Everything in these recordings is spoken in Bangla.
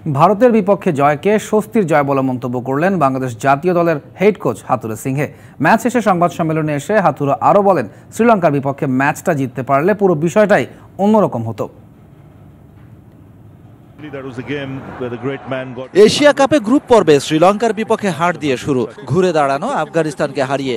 ভারতের বিপক্ষে জয়কে স্বস্তির জয় বলে মন্তব্য করলেন বাংলাদেশ জাতীয় দলের head coach Hathurusingha. Match শেষে সংবাদ সম্মেলনে এসে হাথুরু আরও বলেন, শ্রীলঙ্কার বিপক্ষে ম্যাচটা জিততে পারলে পুরো বিষয়টাই অন্যরকম হতো। এশিয়া কাপে গ্রুপ পর্বে শ্রীলঙ্কার বিপক্ষে হার দিয়ে শুরু, ঘুরে দাঁড়ানো আফগানিস্তানকে হারিয়ে।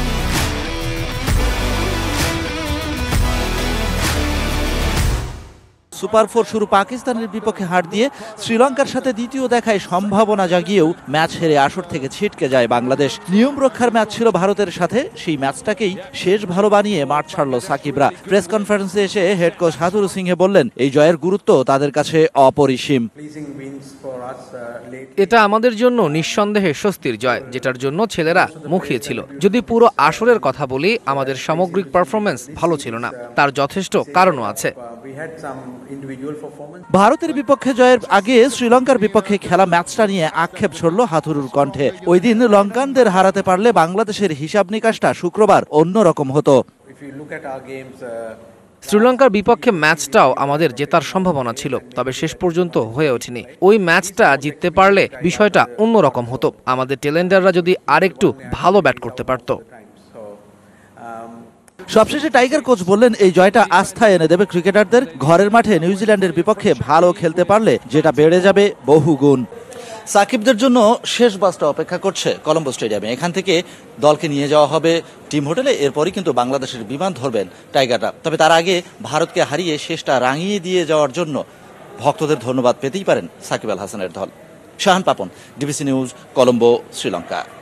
সুপার 4 শুরু পাকিস্তানের বিপক্ষে হার দিয়ে শ্রীলঙ্কার সাথে দ্বিতীয় দেখায় সম্ভাবনা জাগিয়েও ম্যাচ হেরে আসর থেকে ছিটকে যায় বাংলাদেশ। নিয়ম রক্ষার ম্যাচ ছিল ভারতের সাথে, সেই ম্যাচটাকেই শেষ ভালো বানিয়ে মাঠ ছাড়ল সাকিবরা। প্রেস কনফারেন্সে এসে হেড কোচ হাথুরু সিংহে বললেন, এই জয়ের গুরুত্ব তাদের কাছে অপরিসীম। এটা আমাদের জন্য নিঃসন্দেহে স্বস্তির জয়, যেটার জন্য ছেলেরা মুখিয়ে ছিল। যদি পুরো আসরের কথা বলি, আমাদের সামগ্রিক পারফরমেন্স ভালো ছিল না, তার যথেষ্ট কারণও আছে। ভারতের বিপক্ষে জয়ের আগে শ্রীলঙ্কার বিপক্ষে খেলা ম্যাচটা নিয়ে আক্ষেপ ছড়ল হাথুরুর কণ্ঠে। ওই দিন লঙ্কানদের হারাতে পারলে বাংলাদেশের হিসাব নিকাশটা শুক্রবার অন্যরকম হতো। শ্রীলঙ্কার বিপক্ষে ম্যাচটাও আমাদের জেতার সম্ভাবনা ছিল, তবে শেষ পর্যন্ত হয়ে ওঠেনি। ওই ম্যাচটা জিততে পারলে বিষয়টা অন্যরকম হতো। আমাদের টেলেন্ডাররা যদি আরেকটু ভালো ব্যাট করতে পারত। সবশেষে টাইগার কোচ বললেন, এই জয়টা আস্থা এনে দেবে ক্রিকেটারদের। ঘরের মাঠে নিউজিল্যান্ডের বিপক্ষে ভালো খেলতে পারলে যেটা বেড়ে যাবে বহুগুণ। সাকিবদের জন্য শেষ বাসটা অপেক্ষা করছে কলম্বো স্টেডিয়ামে। এখান থেকে দলকে নিয়ে যাওয়া হবে টিম হোটেলে, এরপরই কিন্তু বাংলাদেশের বিমান ধরবেন টাইগাররা। তবে তার আগে ভারতকে হারিয়ে শেষটা রাঙিয়ে দিয়ে যাওয়ার জন্য ভক্তদের ধন্যবাদ পেতেই পারেন সাকিব আল হাসানের দল। Shahan Papon, DBC news, Colombo, Sri Lanka.